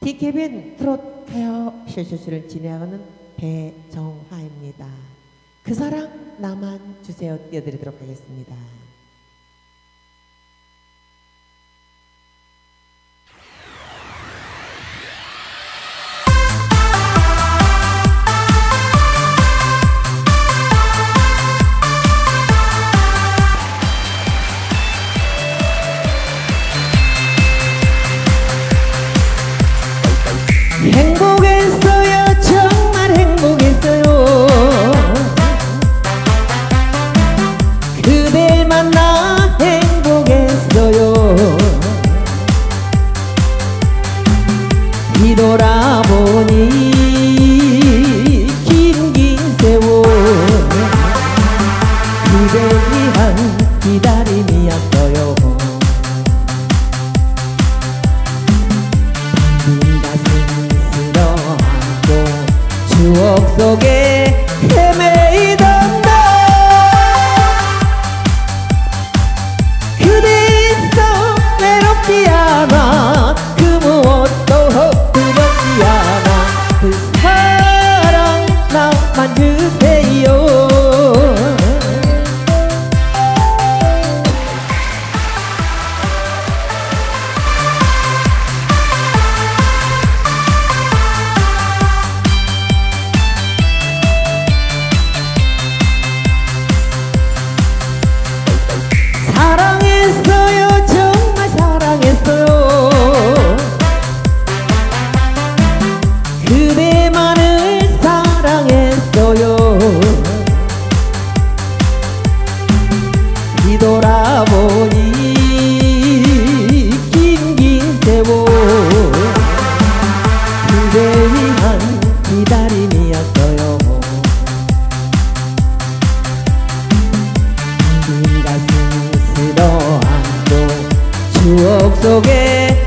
DKBN 트롯 가요 쇼쇼쇼를 진행하는 배정화입니다. 그 사랑 나만 주세요 띄워드리도록 하겠습니다. 행복했어요. 정말 행복했어요. 그댈 만나 행복했어요. 뒤돌아보니 긴 세월 그댈 위한 기다림이었어요. 추억 속에 헤매이던 나 그대 있어 외롭지 않아 그 무엇도 두렵지 않아 그 사랑 나만 주세요. 사랑했어요. 정말 사랑했어요. 그대만을 사랑했어요. 뒤돌아보니 긴 세월 그대 위한 기다림이었어요. 긴 가슴 쓸어안고 추억 속에